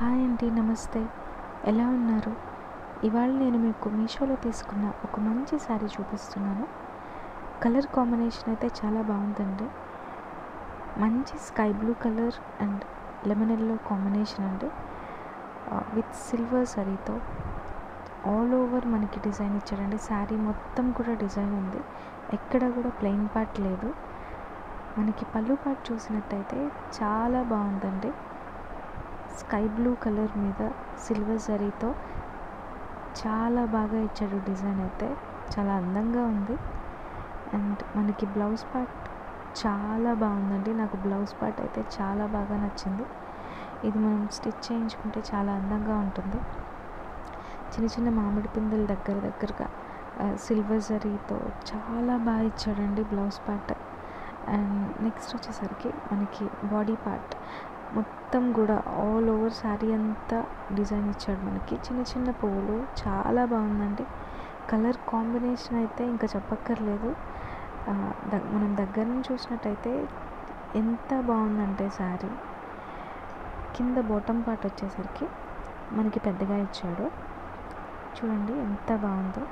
Hi అండి, నమస్తే. ఎలా ఉన్నారు? ఇవాళ నేను మీకు మీషోలో తీసుకున్న ఒక మంచి శారీ చూపిస్తున్నాను. కలర్ కాంబినేషన్ అయితే చాలా బాగుందండి. మంచి sky blue colour and lemon yellow combination అండి. విత్ సిల్వర్ సరీతో ఆల్ ఓవర్ మనకి డిజైన్ ఇచ్చాడండి. శారీ మొత్తం కూడా డిజైన్ ఉంది, ఎక్కడ కూడా ప్లెయిన్ పార్ట్ లేదు. మనకి పళ్ళు పార్ట్ చూసినట్టయితే చాలా బాగుందండి. స్కై బ్లూ కలర్ మీద సిల్వర్ జరీతో చాలా బాగా ఇచ్చాడు. డిజైన్ అయితే చాలా అందంగా ఉంది. అండ్ మనకి బ్లౌజ్ పార్ట్ చాలా బాగుందండి. నాకు బ్లౌజ్ పార్ట్ అయితే చాలా బాగా నచ్చింది. ఇది మనం స్టిచ్ చేయించుకుంటే చాలా అందంగా ఉంటుంది. చిన్న చిన్న మామిడి పిందెలు దగ్గరగా సిల్వర్ జరీతో చాలా బాగా ఇచ్చాడండి బ్లౌజ్ పార్ట్. అండ్ నెక్స్ట్ వచ్చేసరికి మనకి బాడీ పార్ట్ మొత్తం కూడా ఆల్ ఓవర్ శారీ అంతా డిజైన్ ఇచ్చాడు. మనకి చిన్న చిన్న పువ్వులు చాలా బాగుందండి. కలర్ కాంబినేషన్ అయితే ఇంకా చెప్పక్కర్లేదు. మనం దగ్గర నుంచి చూసినట్టయితే ఎంత బాగుందంటే శారీ కింద బాటమ్ పార్ట్ వచ్చేసరికి మనకి పెద్దగా ఇచ్చాడు. చూడండి ఎంత బాగుందో.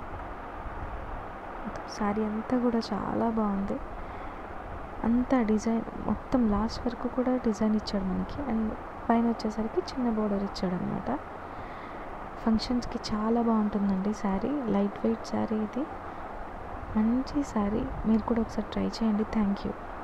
శారీ అంతా కూడా చాలా బాగుంది. అంతా డిజైన్ మొత్తం లాస్ట్ వరకు కూడా డిజైన్ ఇచ్చాడు మనకి. అండ్ పైన వచ్చేసరికి చిన్న బోర్డర్ ఇచ్చాడు అనమాట. ఫంక్షన్స్కి చాలా బాగుంటుందండి శారీ. లైట్ వెయిట్ శారీ, ఇది మంచి శారీ. మీరు కూడా ఒకసారి ట్రై చేయండి. Thank you.